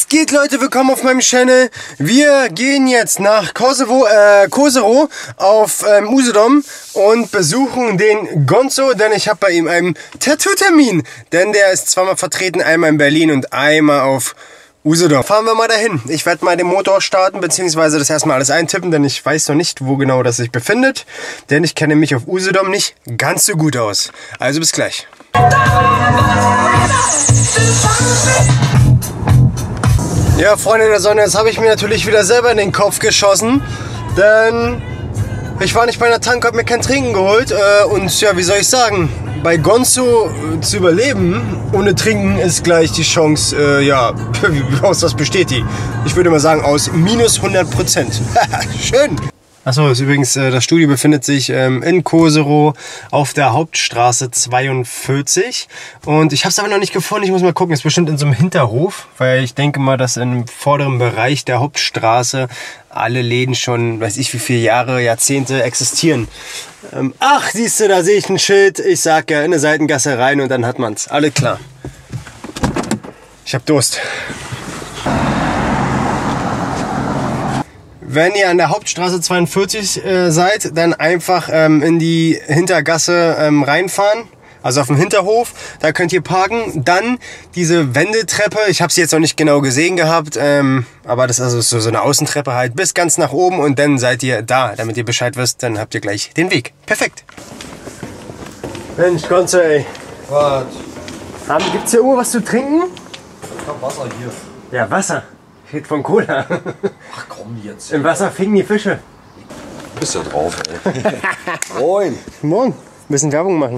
Was geht, Leute? Willkommen auf meinem Channel. Wir gehen jetzt nach Kosero auf Usedom und besuchen den Gonzo, denn ich habe bei ihm einen Tattoo-Termin. Denn der ist zweimal vertreten, einmal in Berlin und einmal auf Usedom. Fahren wir mal dahin. Ich werde mal den Motor starten, beziehungsweise das erstmal alles eintippen, denn ich weiß noch nicht, wo genau das sich befindet. Denn ich kenne mich auf Usedom nicht ganz so gut aus. Also bis gleich. Ja, Freunde der Sonne, jetzt habe ich mir natürlich wieder selber in den Kopf geschossen, denn ich war nicht bei einer Tank, habe mir kein Trinken geholt und ja, wie soll ich sagen, bei Gonzo zu überleben ohne Trinken ist gleich die Chance, ja, aus was besteht die? Ich würde mal sagen aus minus 100%. Schön! Achso, übrigens, das Studio befindet sich in Kosero auf der Hauptstraße 42 und ich habe es aber noch nicht gefunden, ich muss mal gucken, ist bestimmt in so einem Hinterhof, weil ich denke mal, dass im vorderen Bereich der Hauptstraße alle Läden schon, weiß ich wie viele Jahre, Jahrzehnte existieren. Ach, siehst du, da sehe ich ein Schild, ich sag ja, in eine Seitengasse rein und dann hat man's, alles klar. Ich hab Durst. Wenn ihr an der Hauptstraße 42 seid, dann einfach in die Hintergasse reinfahren, also auf dem Hinterhof, da könnt ihr parken. Dann diese Wendeltreppe, ich habe sie jetzt noch nicht genau gesehen gehabt, aber das ist also so eine Außentreppe halt bis ganz nach oben und dann seid ihr da, damit ihr Bescheid wisst, dann habt ihr gleich den Weg. Perfekt. Mensch, Gonzo, ey. Was? Gibt's hier was zu trinken? Ich hab Wasser hier. Ja, Wasser. Ich rede von Cola. Ach komm jetzt. Im Wasser fingen die Fische. Du bist ja drauf, ey. Moin. Morgen. Ein bisschen Werbung machen.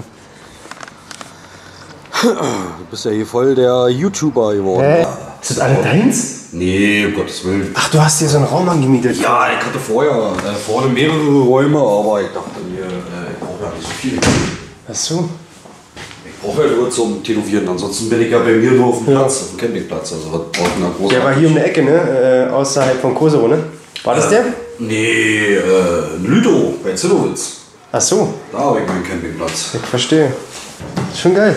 Du bist ja hier voll der YouTuber geworden. Ist das alle deins? Nee, um Gottes Willen. Ach, du hast hier so einen Raum angemietet. Ja, ich hatte vorher vorne mehrere Räume, aber ich dachte mir, ich brauche ja nicht so viel. Ach so. Ich brauche ja nur zum Tätowieren, ansonsten bin ich ja bei mir nur auf dem Platz, auf dem Campingplatz. Also was braucht man da groß? Der war hier um die Ecke, ne? Außerhalb von Kosero, ne? War das der? Nee, in Lüdow, bei Zinnowitz. Ach so. Da habe ich meinen Campingplatz. Ich verstehe. Schon geil.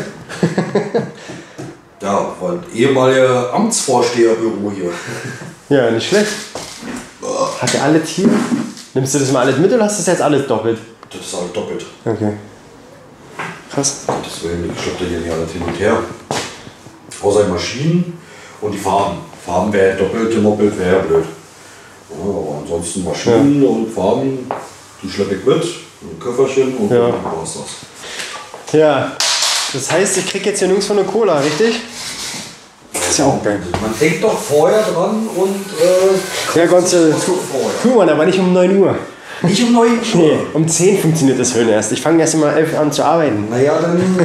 Ja, war ein ehemaliger Amtsvorsteherbüro hier. Ja, nicht schlecht. Hat er alles hier? Nimmst du das mal alles mit oder hast du das jetzt alles doppelt? Das ist alles doppelt. Okay. Krass. Gottes Willen, ich schleppe hier nicht alles hin und her. Außer die Maschinen und die Farben. Farben wäre doppelt gemoppelt, wäre ja blöd. Ja, aber ansonsten Maschinen und Farben, die schleppe ich mit, ein Köfferchen und dann war's das. Ja, das heißt, ich krieg jetzt hier nirgends von eine Cola, richtig? Das ist ja auch geil. Man denkt doch vorher dran und Ja, Gonzo, tu man, aber nicht um 9 Uhr. nicht um 9 Uhr. Nee, um 10 funktioniert das Hören erst. Ich fange erst immer 11 an zu arbeiten. Naja, dann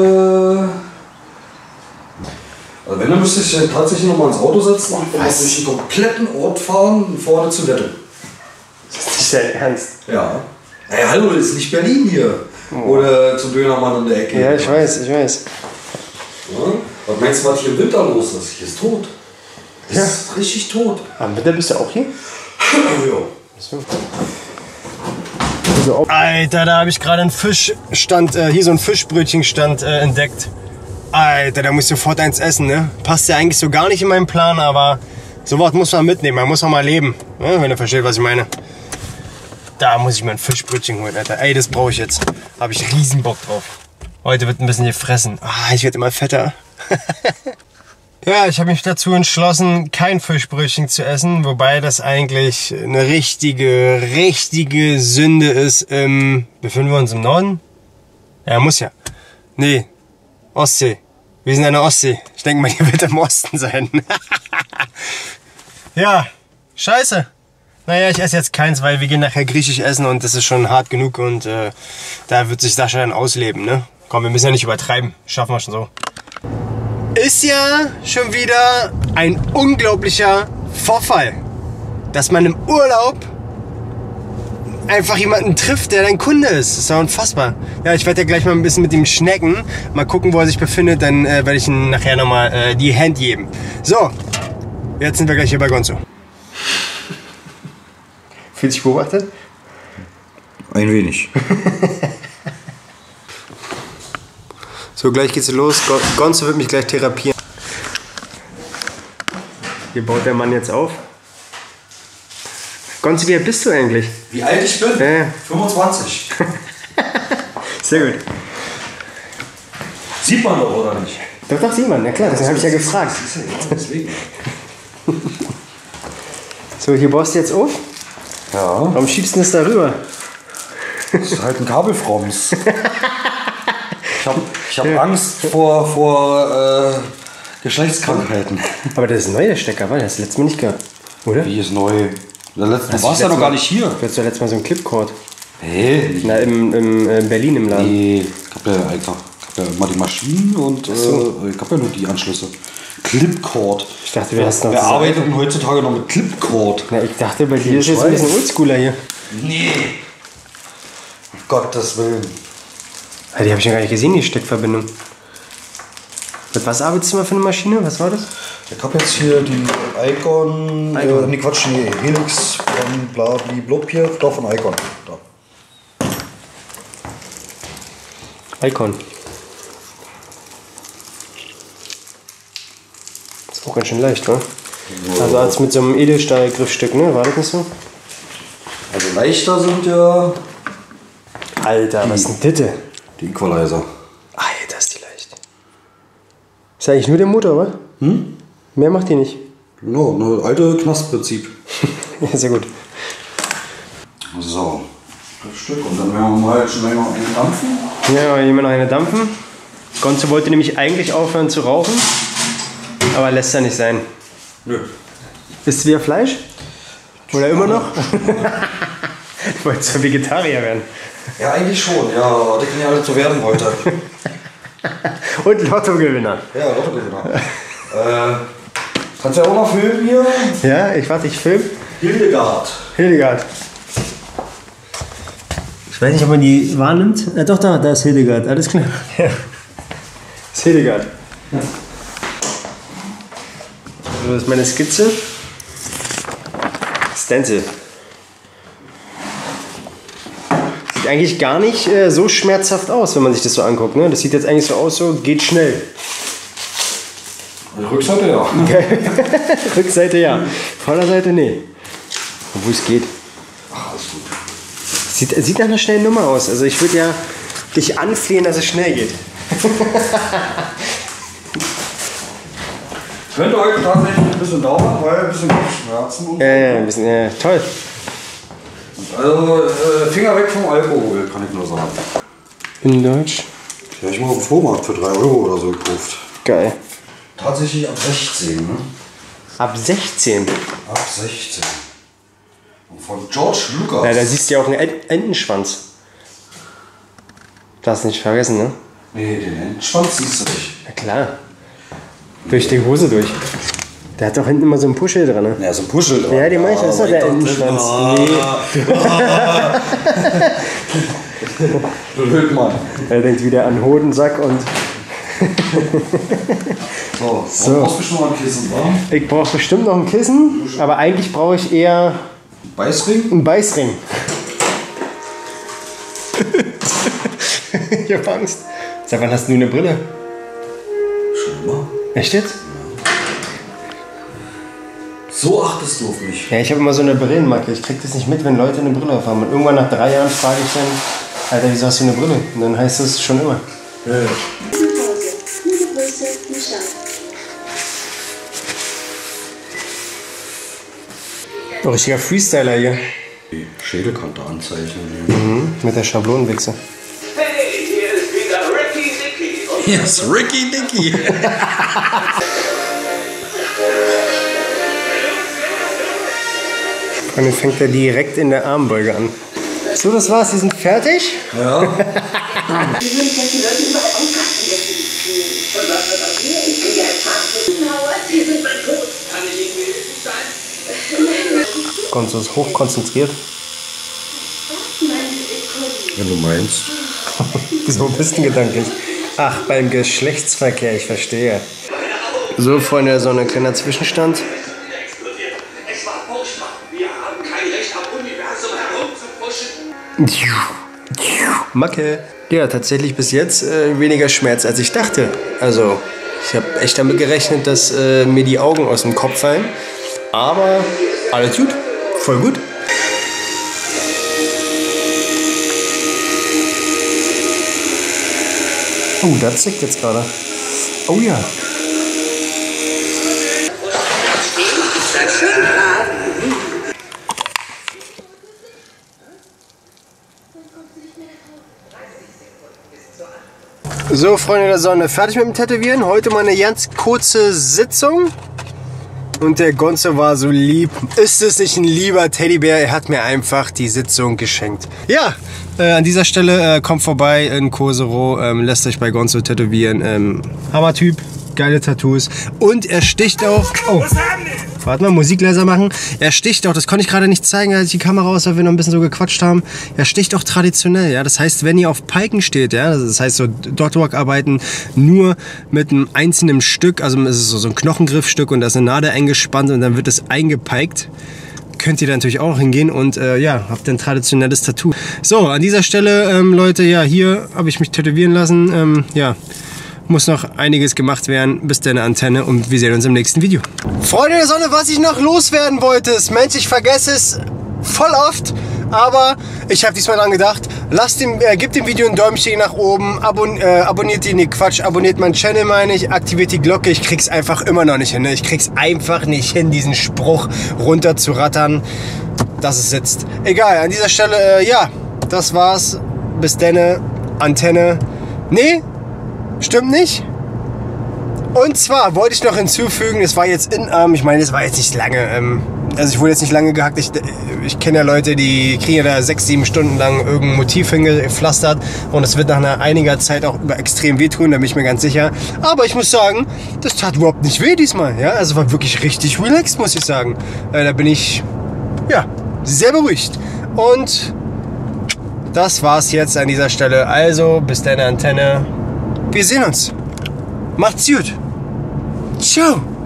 also wenn, dann müsste ich tatsächlich noch mal ins Auto setzen und durch den kompletten Ort fahren, vorne zur Wette. Das ist nicht dein Ernst. Ja. Ey, hallo, das ist nicht Berlin hier. Oder zum Dönermann an der Ecke. Ja, ich weiß, ich weiß. Ja? Was meinst du, was hier im Winter los ist? Hier ist tot. Das ist richtig tot. Am Winter bist du auch hier? Ja. So. Alter, da habe ich gerade einen Fischstand, hier so einen Fischbrötchenstand entdeckt. Alter, da muss ich sofort eins essen, ne? Passt ja eigentlich so gar nicht in meinen Plan, aber sowas muss man mitnehmen, man muss auch mal leben, ne? Wenn ihr versteht, was ich meine. Da muss ich mir ein Fischbrötchen holen, Alter. Ey, das brauche ich jetzt. Habe ich riesen Bock drauf. Heute wird ein bisschen gefressen. Ah, ich werde immer fetter. Ja, ich habe mich dazu entschlossen, kein Fischbrötchen zu essen, wobei das eigentlich eine richtige Sünde ist. Befinden wir uns im Norden? Ja, muss ja. Nee, Ostsee. Wir sind an der Ostsee. Ich denke mal, hier wird im Osten sein. Ja, scheiße. Naja, ich esse jetzt keins, weil wir gehen nachher griechisch essen und das ist schon hart genug und da wird sich Sascha dann ausleben, ne? Komm, wir müssen ja nicht übertreiben. Schaffen wir schon so. Ist ja schon wieder ein unglaublicher Vorfall, dass man im Urlaub einfach jemanden trifft, der dein Kunde ist. Das ist ja unfassbar. Ja, ich werde ja gleich mal ein bisschen mit ihm schnecken. Mal gucken, wo er sich befindet, dann werde ich ihm nachher nochmal die Hand geben. So, jetzt sind wir gleich hier bei Gonzo. Fühlt sich beobachtet? Ein wenig. So, gleich geht's los. Gonzo wird mich gleich therapieren. Hier baut der Mann jetzt auf. Gonzi, wie alt bist du eigentlich? Wie alt ich bin? Ja. 25. Sehr gut. Sieht man doch, oder nicht? Doch, sieht man. Ja klar, deswegen habe ich ja gefragt. Deswegen. So, hier baust du jetzt auf. Ja. Warum schiebst du das da rüber? Das ist halt ein Kabelfroms. Ich hab Angst vor Geschlechtskrankheiten. Aber das ist ein neuer Stecker, weil das letztes Mal nicht gehabt. Oder? Wie ist neu? Du warst ja noch gar nicht hier. Du hattest doch letztes Mal so einen Clipcord. Nee. Na, in Berlin im Laden. Nee, ich hab ja immer die Maschinen und ich hab ja nur die Anschlüsse. Clipcord. Ich dachte, wir hast noch. Wer arbeitet denn heutzutage noch mit Clipcord? Na, ich dachte, bei dir ist jetzt ein bisschen oldschooler hier. Nee. Um Gottes Willen. Die habe ich ja gar nicht gesehen, die Steckverbindung. Mit was arbeitest du mal für eine Maschine? Was war das? Ich hab jetzt hier die Icon. Nee, Quatsch, nee, Helix von Blablablub hier. Doch, von Icon. Da. Icon. Ist auch ganz schön leicht, wa? Ja. Also als mit so einem Edelstahl-Griffstück, ne? War das nicht so? Also leichter sind ja Alter, was ist denn das? die Equalizer. Alter, ist die leicht. Ist eigentlich nur der Motor, wa? Mehr macht die nicht. No, ein alte Knastprinzip. Ja, sehr gut. So, Stück und dann werden wir mal schnell noch einen dampfen. Ja, hier noch eine dampfen. Gonzo wollte nämlich eigentlich aufhören zu rauchen, aber lässt ja nicht sein. Nö. Isst du wieder Fleisch? Oder immer noch? Du wolltest ja Vegetarier werden. Ja, eigentlich schon. Ja, das kann ja alle zu werden heute. Und Lottogewinner. Ja, Lottogewinner. Kannst du ja auch noch filmen hier? Ja, ich film. Hildegard. Ich weiß nicht, ob man die wahrnimmt. Doch, da ist Hildegard. Alles klar. Ja. Das ist Hildegard. Ja. So, das ist meine Skizze. Stencil. Sieht eigentlich gar nicht so schmerzhaft aus, wenn man sich das so anguckt. Ne? Das sieht jetzt eigentlich so aus, so geht schnell. Die Rückseite ja. Rückseite ja. Vorderseite nee. Obwohl es geht. Ach, alles gut. Sieht nach einer schnellen Nummer aus. Also ich würde ja dich anflehen, dass es schnell geht. Könnte heute tatsächlich ein bisschen dauern, weil ein bisschen Kopfschmerzen und Ja, ein bisschen, ja, toll. Also Finger weg vom Alkohol, kann ich nur sagen. In Deutsch. Die habe ich mal auf dem Flohmarkt für 3 Euro oder so gekauft. Geil. Tatsächlich ab 16, ne? Ab 16? Ab 16. Und von George Lucas. Ja, da siehst du ja auch einen Entenschwanz. Darfst nicht vergessen, ne? Nee, den Entenschwanz siehst du nicht. Na klar. Durch die Hose durch. Der hat doch hinten immer so ein Puschel dran, ne? Ja, so ein Puschel dran. Ja, die manche ist doch der Entenschwanz. Blöd, Mann. Er denkt wieder an Hodensack und... So, brauchst du bestimmt noch ein Kissen, wa? Ich brauche bestimmt noch ein Kissen, aber eigentlich brauche ich eher... Beißring? Ein Beißring. Ich hab Angst. Seit wann hast du eine Brille? Schon immer. Echt jetzt? So achtest du auf mich. Ja, ich habe immer so eine Brillenmacke. Ich krieg das nicht mit, wenn Leute eine Brille aufhaben. Und irgendwann nach 3 Jahren frage ich dann, Alter, wieso hast du eine Brille? Und dann heißt es schon immer. Ja. Oh, richtiger Freestyler hier. Die Schädelkante anzeichnen. Mit der Schablonenwichse. Hey, hier ist wieder Ricky Dicky. Und Hier ist Ricky Dicky. Und dann fängt er direkt in der Armbeuge an. So, das war's. Sie sind fertig? Ja. Gonzo ist hochkonzentriert. Wenn du meinst. So ein bisschen gedanklich. Ach, beim Geschlechtsverkehr, ich verstehe. So, Freunde der Sonne, kleiner Zwischenstand. es war furchtbar. Wir haben kein Recht am Universum herumzupuschen. Macke. Ja, tatsächlich bis jetzt weniger Schmerz als ich dachte. Also, Ich habe echt damit gerechnet, dass mir die Augen aus dem Kopf fallen. Aber alles gut, voll gut. Oh, das zickt jetzt gerade. Oh ja. So, Freunde der Sonne, fertig mit dem Tätowieren. Heute mal eine ganz kurze Sitzung. Und der Gonzo war so lieb. Ist es nicht ein lieber Teddybär? Er hat mir einfach die Sitzung geschenkt. Ja, an dieser Stelle kommt vorbei in Kosero, lässt euch bei Gonzo tätowieren. Hammertyp, geile Tattoos. Und er sticht auch... Oh, warte mal, Musik leiser machen. Er sticht auch, das konnte ich gerade nicht zeigen, als ich die Kamera aus, weil wir noch ein bisschen so gequatscht haben. Er sticht auch traditionell, ja. Das heißt, wenn ihr auf Piken steht, ja, das heißt so Dotwork-Arbeiten nur mit einem einzelnen Stück, also es ist so ein Knochengriffstück und da ist eine Nadel eingespannt und dann wird es eingepiked. Könnt ihr da natürlich auch hingehen und ja, habt ein traditionelles Tattoo. So, an dieser Stelle, Leute, ja, hier habe ich mich tätowieren lassen, ja. Muss noch einiges gemacht werden. Bis deine Antenne und wir sehen uns im nächsten Video. Freunde der Sonne, was ich noch loswerden wollte, ist, Mensch, ich vergesse es voll oft, aber ich habe diesmal dran gedacht. Gebt dem Video ein Däumchen nach oben, abonniert abonniert meinen Channel, meine ich, aktiviert die Glocke. Ich krieg's einfach immer noch nicht hin. Ne? Ich krieg's einfach nicht hin, diesen Spruch runter zu rattern, dass es sitzt. Egal, an dieser Stelle, ja, das war's. Bis deine Antenne. Nee. Stimmt nicht. Und zwar wollte ich noch hinzufügen, es war jetzt ich meine, es war jetzt nicht lange, also ich wurde jetzt nicht lange gehackt, ich kenne ja Leute, die kriegen ja da 6-7 Stunden lang irgendein Motiv hingepflastert und es wird nach einiger Zeit auch extrem wehtun, da bin ich mir ganz sicher. Aber ich muss sagen, das tat überhaupt nicht weh diesmal, ja, also war wirklich richtig relaxed, muss ich sagen. Da bin ich, ja, sehr beruhigt. Und das war's jetzt an dieser Stelle, also bis deine Antenne. Wir sehen uns. Macht's gut. Ciao.